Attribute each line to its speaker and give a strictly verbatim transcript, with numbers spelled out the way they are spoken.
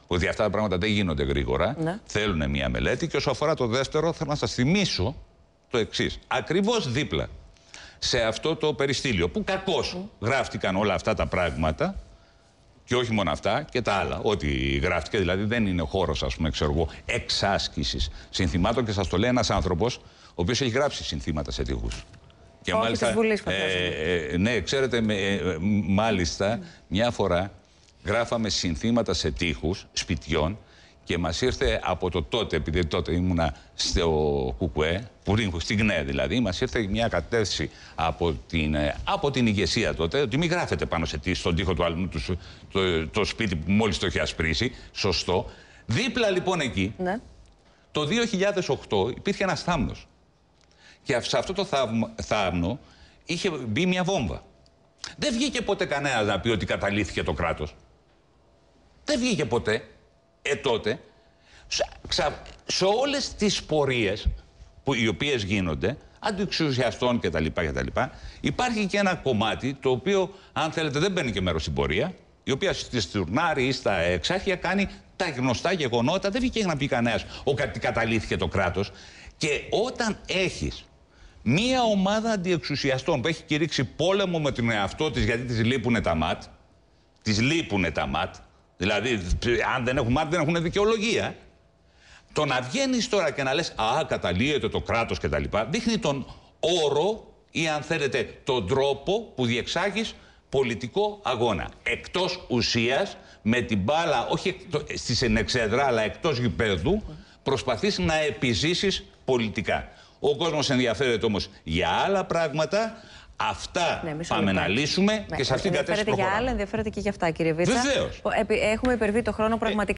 Speaker 1: Ότι αυτά τα πράγματα δεν γίνονται γρήγορα. Ναι. Θέλουν μια μελέτη. Και όσο αφορά το δεύτερο, θέλω να σας θυμίσω το εξής. Ακριβώς δίπλα σε αυτό το περιστήλιο, που κακώς mm. γράφτηκαν όλα αυτά τα πράγματα, και όχι μόνο αυτά και τα άλλα, ό,τι γράφτηκε, δηλαδή δεν είναι χώρος, ας πούμε, ξέρω εγώ, εξάσκησης συνθημάτων, και σας το λέει ένας άνθρωπος ο οποίος έχει γράψει συνθήματα σε τείχους. Και
Speaker 2: όχι
Speaker 1: μάλιστα,
Speaker 2: της Βουλής,
Speaker 1: ε, ε, ναι, ξέρετε, με, ε, μάλιστα, mm. μια φορά γράφαμε συνθήματα σε τείχους σπιτιών και μας ήρθε από το τότε, επειδή τότε ήμουνα στο Κουκουέ, στην ΚΝΕ δηλαδή, μας ήρθε μια κατεύθυνση από την, από την ηγεσία τότε, ότι μην γράφετε πάνω σε, στον τοίχο του άλλου το, το, το σπίτι που μόλις το έχει ασπρίσει. Σωστό. Δίπλα λοιπόν εκεί, ναι. το δύο χιλιάδες οκτώ υπήρχε ένας θάμνος. Και σε αυτό το θάμνο, θάμνο είχε μπει μια βόμβα. Δεν βγήκε ποτέ κανένας να πει ότι καταλήθηκε το κράτος. Δεν βγήκε ποτέ. Ε, τότε, ξα... σε όλες τις πορείες που, οι οποίες γίνονται, αντιεξουσιαστών κτλ, κτλ, υπάρχει και ένα κομμάτι το οποίο, αν θέλετε, δεν παίρνει και μέρος στην πορεία, η οποία στη Στουρνάρη ή στα Εξάρχεια κάνει τα γνωστά γεγονότα. Δεν βγήκε να πει κανένας ότι καταλήθηκε το κράτος. Και όταν έχεις μία ομάδα αντιεξουσιαστών που έχει κηρύξει πόλεμο με τον εαυτό της, γιατί της λείπουνε τα ΜΑΤ, της λείπουνε τα ΜΑΤ, δηλαδή, αν δεν έχουν μάθει, δεν έχουν δικαιολογία. Το να βγαίνεις τώρα και να λες «Α, καταλύεται το κράτος» κτλ. Δείχνει τον όρο ή, αν θέλετε, τον τρόπο που διεξάγεις πολιτικό αγώνα. Εκτός ουσίας, με την μπάλα, όχι στη ενεξέδρα, αλλά εκτός γηπέδου, προσπαθείς να επιζήσεις πολιτικά. Ο κόσμος ενδιαφέρεται όμως για άλλα πράγματα. Αυτά ναι, πάμε να λύσουμε ναι, και σε αυτήν την κατεύθυνση προχωράμε.
Speaker 2: Για άλλα, ενδιαφέρεται και για αυτά, κύριε Βίτσα.
Speaker 1: Βεβαίως.
Speaker 2: Έχουμε υπερβεί το χρόνο πραγματικά.